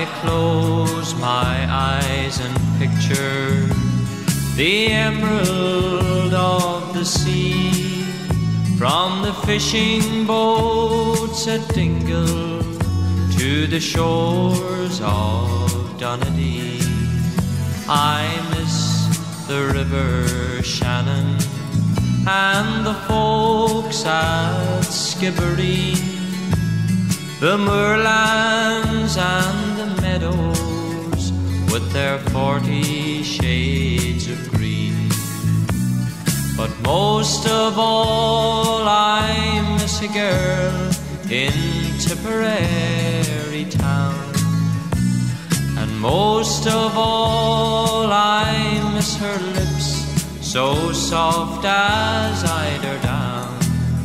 I close my eyes and picture the emerald of the sea, from the fishing boats at Dingle to the shores of Dunedin. I miss the river Shannon and the folks at Skibbereen, the moorlands and the meadows with their 40 shades of green. But most of all I miss a girl in Tipperary town, and most of all I miss her lips, so soft as eider down.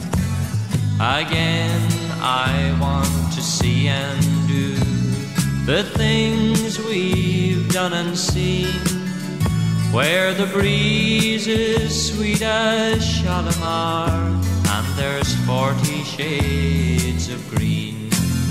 Again I want to see and do the things we've done and seen, where the breeze is sweet as Shalimar and there's 40 shades of green.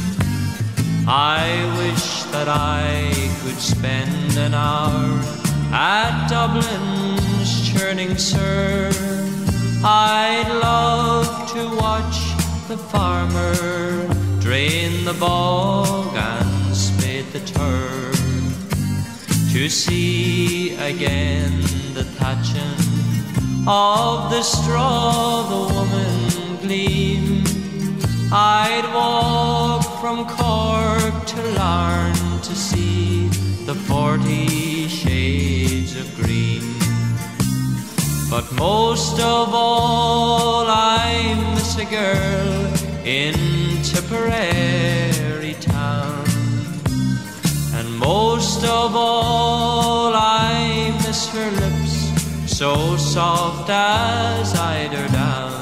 I wish that I could spend an hour at Dublin's churning surf. I'd love to watch the farmer drain the bog and spade the turf, to see again the thatching of the straw the woman gleam. I'd walk from Cork to Larne to see the 40 shades of green. But most of all I miss a girl in Tipperary town, and most of all I miss her lips, so soft as eider down.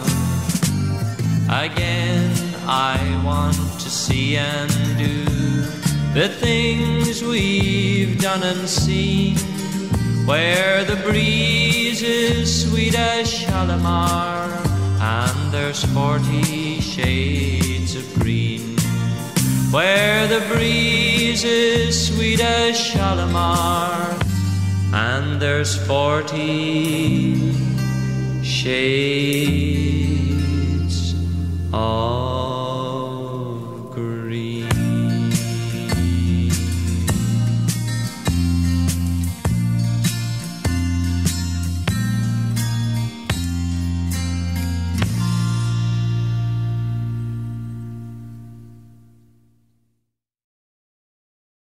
Again I want to see and do the things we've done and seen, where the breeze is sweet as Shalimar and there's 40 shades of green, where the breeze is sweet as Shalimar and there's 40 shades of